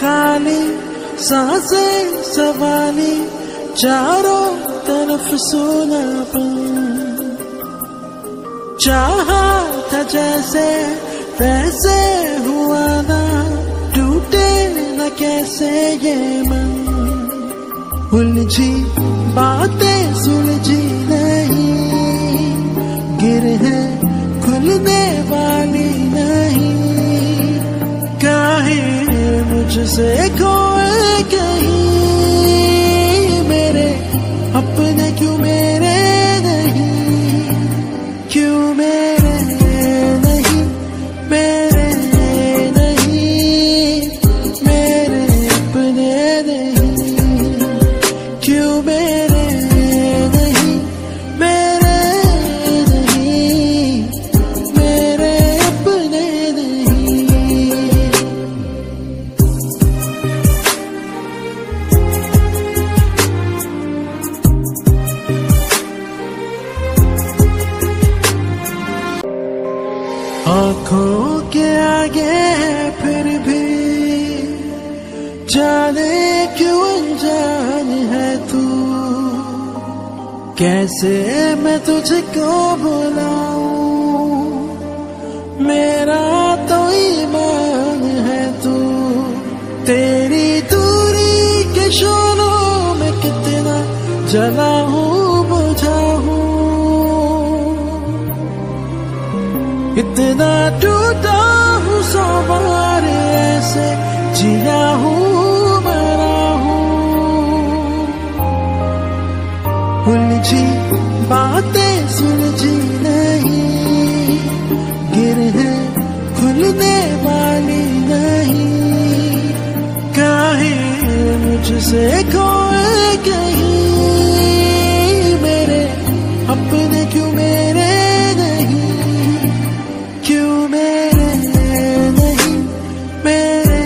खाली सांसें सवाली, चारों तरफ सोनापन। चाहा था जैसे वैसे हुआ ना, टूटे न कैसे ये मन। उलझी बातें सुलझी नहीं, गिर है खुलने वाली नहीं। काहे मुझसे खोए कहीं, मेरे अपने क्यों मेरे नहीं, क्यों मेरे नहीं, मेरे नहीं, मेरे अपने नहीं, क्यों मेरे नहीं, मेरे नहीं, मेरे अपने नहीं। आँखों के आगे फिर भी जाने क्यों अनजान है तू। कैसे मैं तुझको बुलाऊं, मेरा तो ईमान है तू। तेरी दूरी के शोलों में कितना जला हूँ बुझा हूँ, इतना टूटा हूँ सौ बार ऐसे जिया हूँ मरा हूँ। उलझी बातें सुलझी नहीं, गिर है खुलने वाली नहीं। काहे मुझसे खोए कहीं, मेरे अपने क्यों मेरे नहीं, क्यों मेरे नहीं, मेरे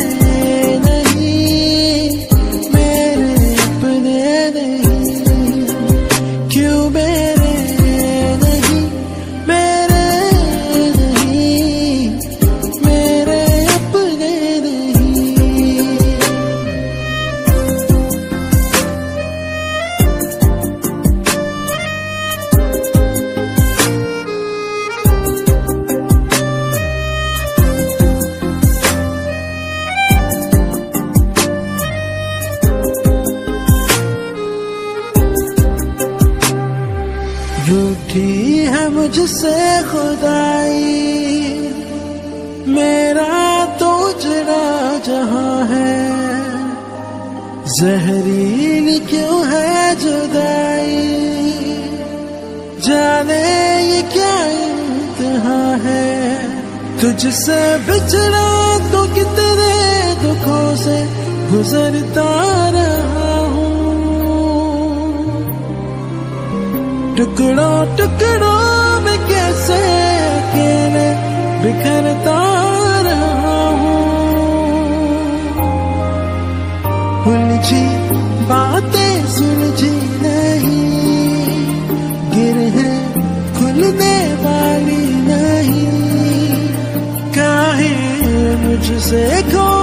नहीं, मेरे अपने नहीं, क्यों मेरे नहीं, मेरे नहीं, मेरे अपने नहीं। रूठी है मुझसे खुदाई, मेरा तो उजड़ा जहां है। जहरीली क्यों है जुदाई, जाने ये क्या इंतहा है। तुझसे बिछड़ा तो कितने दुखों से गुजरता रहा हूँ। टुकड़ों टुकड़ों में कैसे अकेले बिखरता रहा हूँ। उलझी बातें सुलझी नहीं, गिर है खुलने वाली नहीं। काहे मुझसे खो